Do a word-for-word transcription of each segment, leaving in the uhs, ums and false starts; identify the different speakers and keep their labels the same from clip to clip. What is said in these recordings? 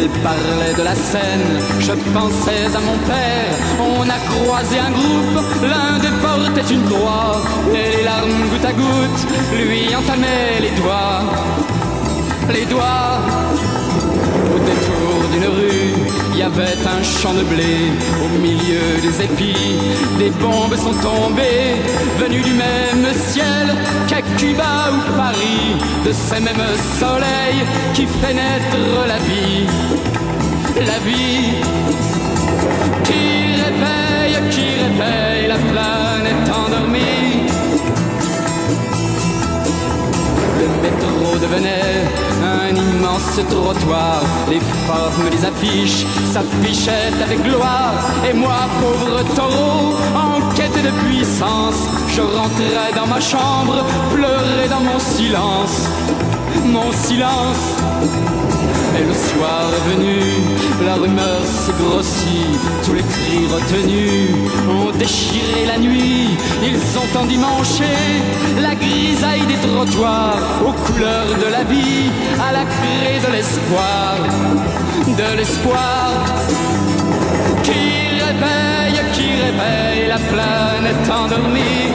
Speaker 1: elle parlait de la Seine, je pensais à mon père. On a croisé un groupe, l'un des portait une croix, et les larmes goutte à goutte lui entamaient les doigts. Les doigts. Au détour d'une rue, il y avait un champ de blé. Au milieu des épis, des bombes sont tombées, venues du même ciel qu'à Cuba ou Paris, de ces mêmes soleils qui fait naître la vie. La vie qui réveille, qui réveille la planète endormie. Le métro devenait un immense trottoir. Les formes des affiches s'affichaient avec gloire. Et moi, pauvre taureau, en quête de puissance, je rentrais dans ma chambre, pleurais dans mon silence. Mon silence. Et le soir est venu, la rumeur s'est grossie, tous les cris retenus ont déchiré la nuit. Ils ont endimanché la grisaille des trottoirs aux couleurs de la vie, à la craie de l'espoir, de l'espoir qui réveille, qui réveille la planète endormie.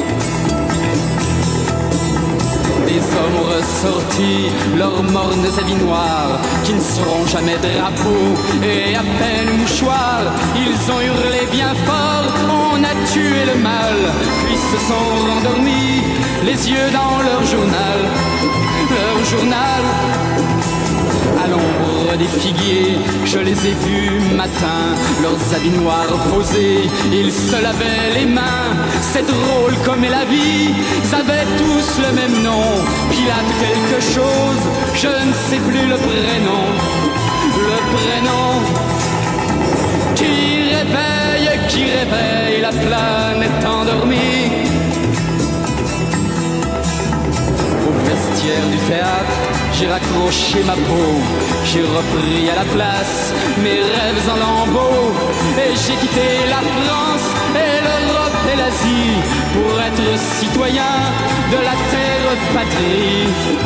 Speaker 1: Des hommes ressortis, leurs mornes habits noirs, qui ne seront jamais drapeaux et à peine mouchoirs. Ils ont hurlé bien fort, on a tué le mal, puis se sont rendormis, les yeux dans leur journal, leur journal. À l'ombre des figuiers, je les ai vus matin, leurs habits noirs posés, ils se lavaient les mains. C'est drôle comme est la vie, ils avaient tous le même nom, Pilate quelque chose, je ne sais plus le prénom, le prénom qui réveille, qui réveille la planète endormie. Au vestiaire du théâtre, j'ai raccroché ma peau, j'ai repris à la place mes rêves en lambeaux, et j'ai quitté la France et l'Europe et l'Asie pour être citoyen de la terre patrie.